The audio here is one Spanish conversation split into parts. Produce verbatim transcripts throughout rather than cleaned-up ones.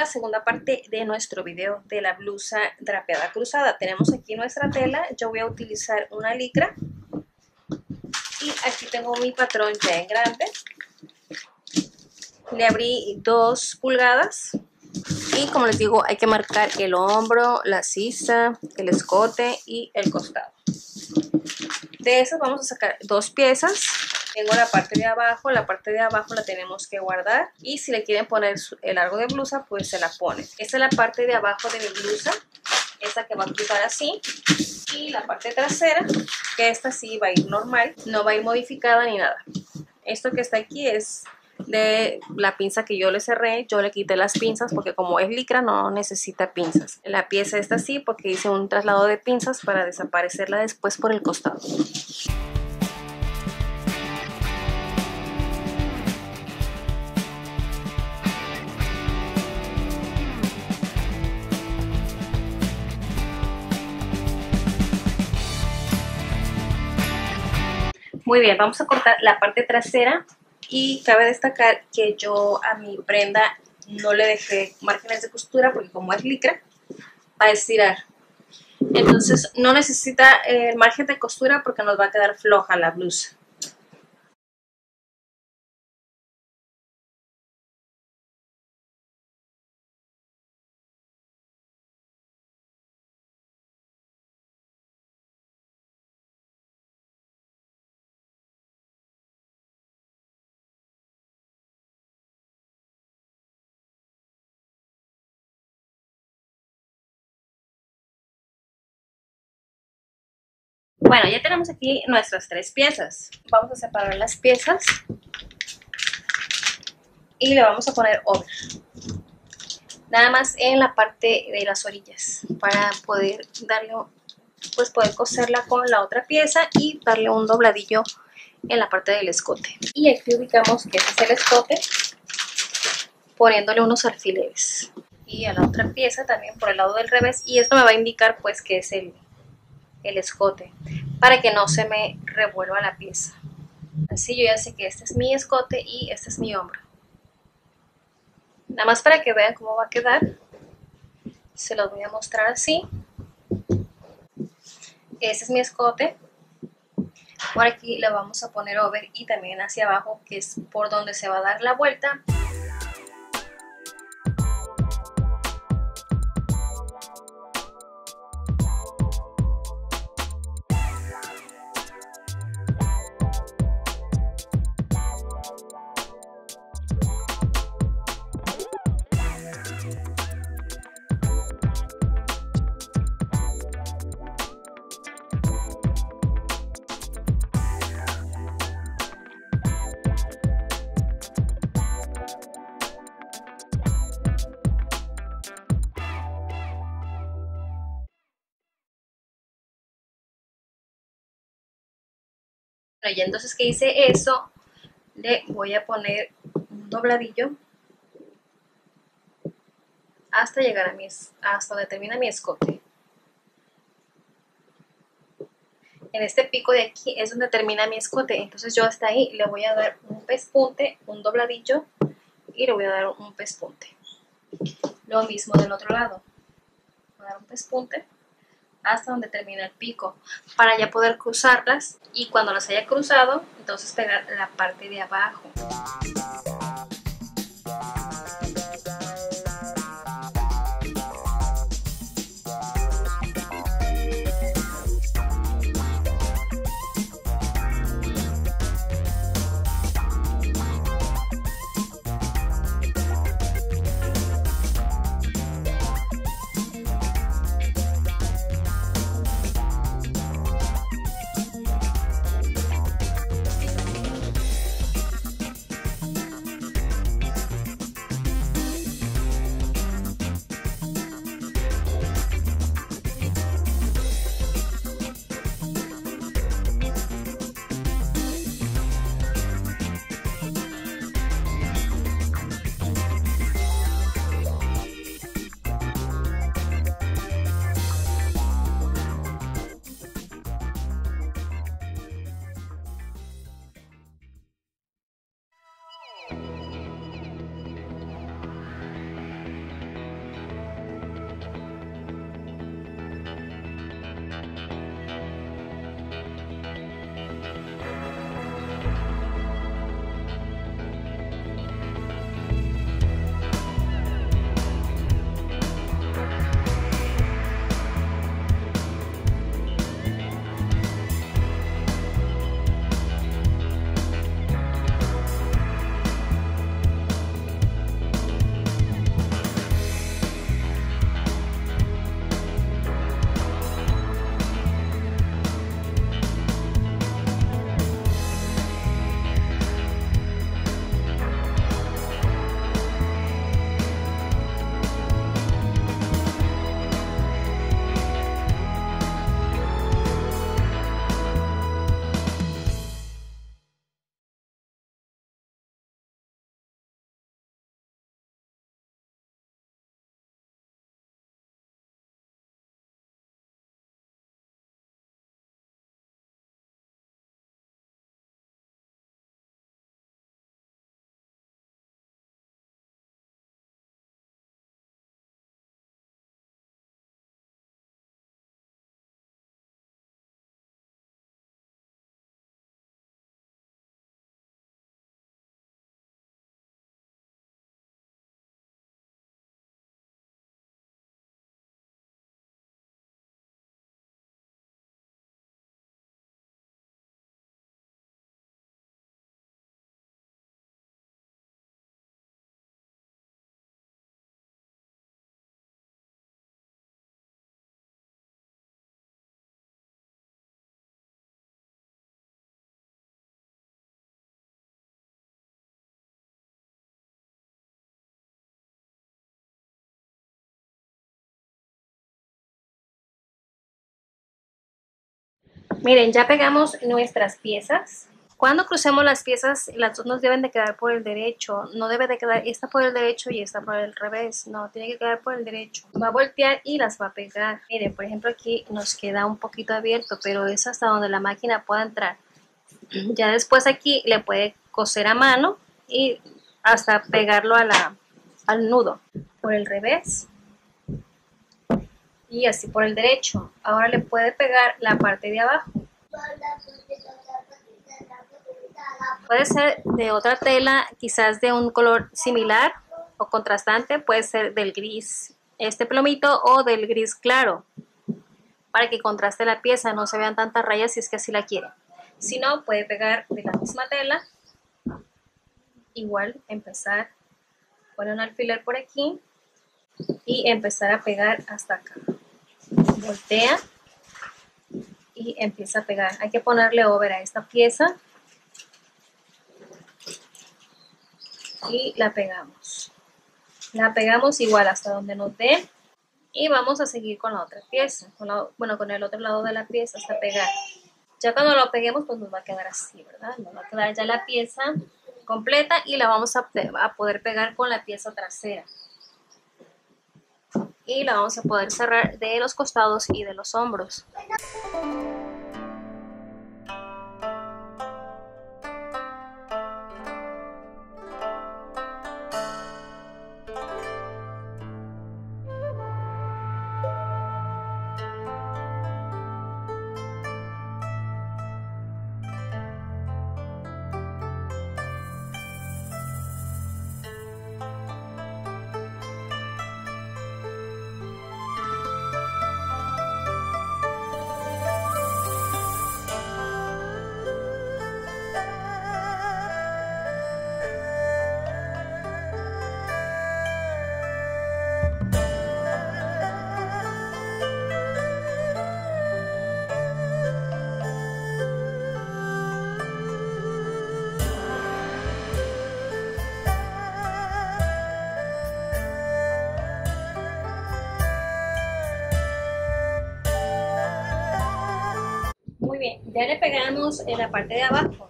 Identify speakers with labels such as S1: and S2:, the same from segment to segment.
S1: segunda parte de nuestro video de la blusa drapeada cruzada. Tenemos aquí nuestra tela. Yo voy a utilizar una licra y aquí tengo mi patrón ya en grande. Le abrí dos pulgadas y, como les digo, hay que marcar el hombro, la sisa, el escote y el costado. De esas vamos a sacar dos piezas. Tengo la parte de abajo, la parte de abajo la tenemos que guardar, y si le quieren poner el largo de blusa, pues se la ponen. Esta es la parte de abajo de mi blusa, esta que va a cruzar así, y la parte trasera, que esta sí va a ir normal, no va a ir modificada ni nada. Esto que está aquí es de la pinza que yo le cerré. Yo le quité las pinzas porque como es licra no necesita pinzas. La pieza está así porque hice un traslado de pinzas para desaparecerla después por el costado. Muy bien, vamos a cortar la parte trasera, y cabe destacar que yo a mi prenda no le dejé márgenes de costura porque como es licra va a estirar. Entonces no necesita el margen de costura porque nos va a quedar floja la blusa. Bueno, ya tenemos aquí nuestras tres piezas. Vamos a separar las piezas y le vamos a poner over. Nada más en la parte de las orillas para poder darle, pues poder coserla con la otra pieza y darle un dobladillo en la parte del escote. Y aquí ubicamos que este es el escote, poniéndole unos alfileres. Y a la otra pieza también por el lado del revés, y esto me va a indicar pues que es el el escote, para que no se me revuelva la pieza. Así yo ya sé que este es mi escote y este es mi hombro. Nada más para que vean cómo va a quedar, se los voy a mostrar así. Este es mi escote. Por aquí le vamos a poner over y también hacia abajo, que es por donde se va a dar la vuelta. Y entonces que hice eso, le voy a poner un dobladillo hasta llegar a mi, hasta donde termina mi escote. En este pico de aquí es donde termina mi escote, entonces yo hasta ahí le voy a dar un pespunte, un dobladillo, y le voy a dar un pespunte. Lo mismo del otro lado, voy a dar un pespunte hasta donde termina el pico, para ya poder cruzarlas, y cuando las haya cruzado, entonces pegar la parte de abajo. Miren, ya pegamos nuestras piezas. Cuando crucemos las piezas, las dos nos deben de quedar por el derecho. No debe de quedar esta por el derecho y esta por el revés. No, tiene que quedar por el derecho. Va a voltear y las va a pegar. Miren, por ejemplo, aquí nos queda un poquito abierto, pero es hasta donde la máquina pueda entrar. Ya después aquí le puede coser a mano y hasta pegarlo a la, al nudo. Por el revés. Y así por el derecho. Ahora le puede pegar la parte de abajo. Puede ser de otra tela, quizás de un color similar o contrastante, puede ser del gris, este plomito, o del gris claro, para que contraste la pieza, no se vean tantas rayas si es que así la quieren. Si no, puede pegar de la misma tela, igual empezar, poner un alfiler por aquí y empezar a pegar hasta acá. Voltea y empieza a pegar. Hay que ponerle over a esta pieza y la pegamos. La pegamos igual hasta donde nos dé y vamos a seguir con la otra pieza, con la, bueno, con el otro lado de la pieza hasta pegar. Ya cuando lo peguemos, pues nos va a quedar así, ¿verdad? Nos va a quedar ya la pieza completa y la vamos a, a poder pegar con la pieza trasera. Y la vamos a poder cerrar de los costados y de los hombros. Muy bien, ya le pegamos en la parte de abajo.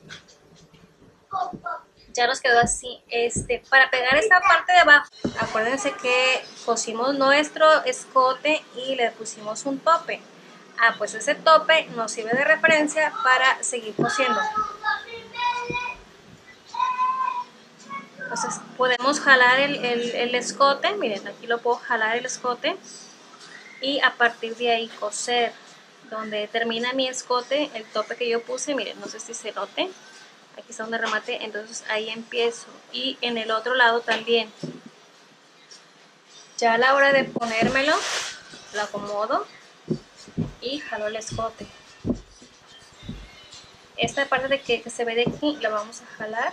S1: Ya nos quedó así. Este, para pegar esta parte de abajo, acuérdense que cosimos nuestro escote y le pusimos un tope. Ah, pues ese tope nos sirve de referencia para seguir cosiendo. Entonces podemos jalar el, el, el escote, miren, aquí lo puedo jalar el escote y a partir de ahí coser. Donde termina mi escote, el tope que yo puse, miren, no sé si se note, aquí está donde remate, entonces ahí empiezo. Y en el otro lado también. Ya a la hora de ponérmelo, lo acomodo y jalo el escote. Esta parte de que, que se ve de aquí, la vamos a jalar.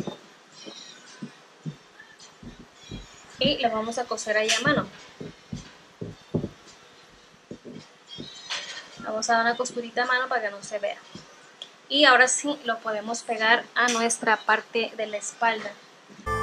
S1: Y la vamos a coser ahí a mano. Vamos a dar una costurita a mano para que no se vea. Y ahora sí lo podemos pegar a nuestra parte de la espalda.